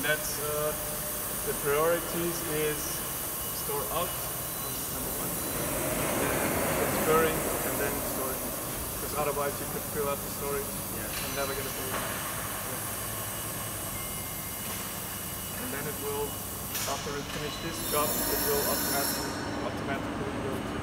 And that's the priorities is store out, number one, then transferring, and then storage. Because otherwise you could fill up the storage and never get a data. And then it will, after we finish this job, it will automatically go to